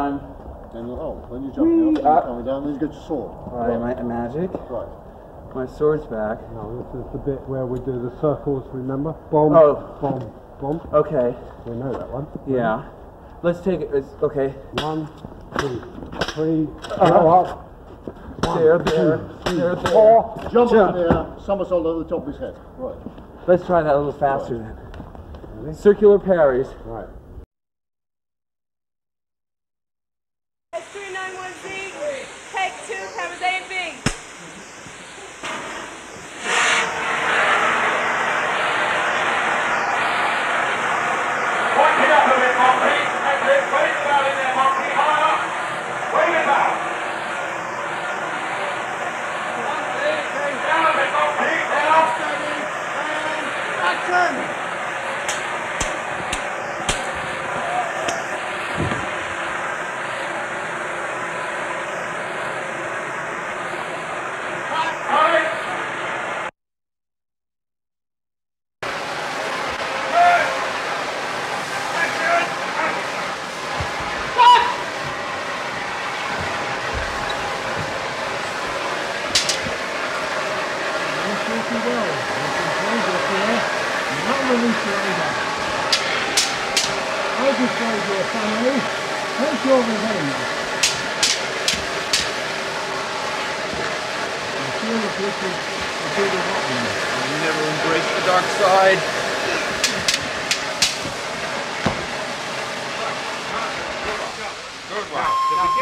down. Then when you jump up, coming down, then you get your sword. Right, my magic. Right. My sword's back. No, this is the bit where we do the circles, remember? Bomb, bomb, bomb. Okay. We know that one. Yeah. Let's take it. Okay. 1, 2, 3, up. There. Jump up in the air, somersault over the top of his head. Right. Let's try that a little faster then. Ready? Circular parries. Right. S391Z, take 2, cameras A and B. Point it up a bit, Monkey. That's it. Wave it out in there, Monkey. High up. Wave it out. Down a bit, Monkey. Down. Steady. And action. You never embrace the dark side. Good one.